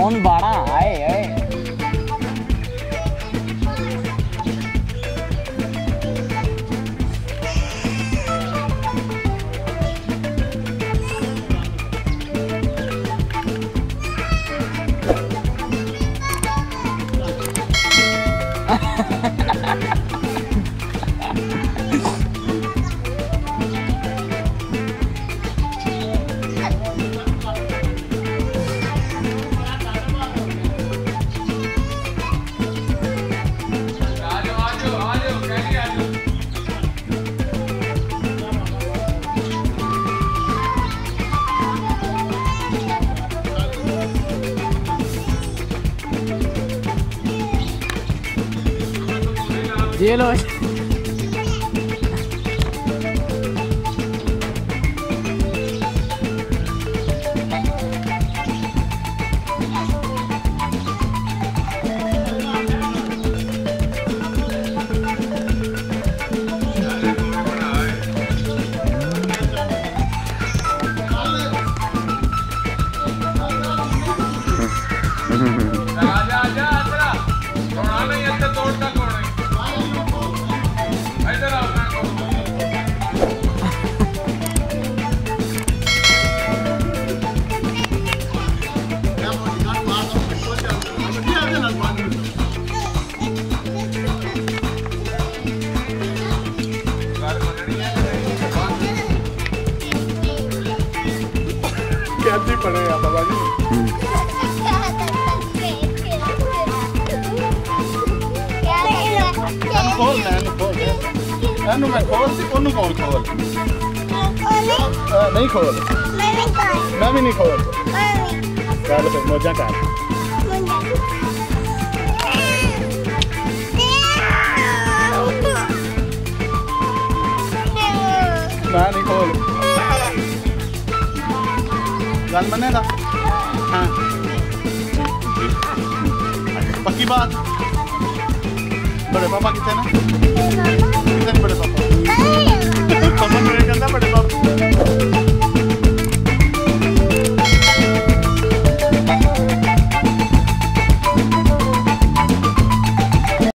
Phone बाड़ा आए आए। ये लो कैसे पड़ेगा बाबा जी? खोल मैं खोल सी कौन खोल नहीं खोल मैं भी नहीं खोल चल फिर मौजा कर मैं नहीं खोल गल मनेगा हाँ पक्की बात बड़े पापा कितने ना कितने बड़े पापा